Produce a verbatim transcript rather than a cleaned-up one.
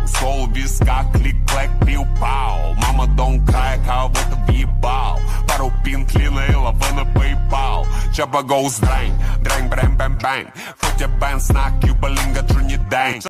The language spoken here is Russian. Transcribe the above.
Сол в висках, клик-клэк, пиу-пау. Мама, don't cry, кого-то въебал. Пару пин клина, на PayPal. Чаба goes дрэнь, дрэнь, брэм, бэм, бэнг. Фотя бэн, снак, кьюба, линга, трунидэнг.